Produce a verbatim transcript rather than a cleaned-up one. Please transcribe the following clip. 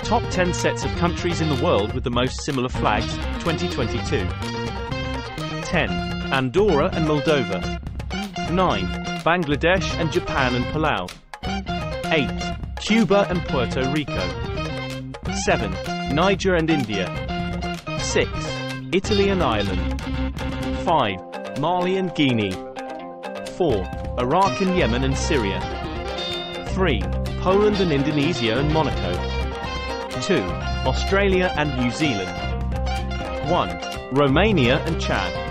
Top ten sets of countries in the world with the most similar flags, twenty twenty-two. ten. Andorra and Moldova. nine. Bangladesh and Japan and Palau. eight. Cuba and Puerto Rico. seven. Niger and India. six. Italy and Ireland. five. Mali and Guinea. four. Iraq and Yemen and Syria. three. Poland and Indonesia and Monaco. two. Australia and New Zealand. one. Romania and Chad.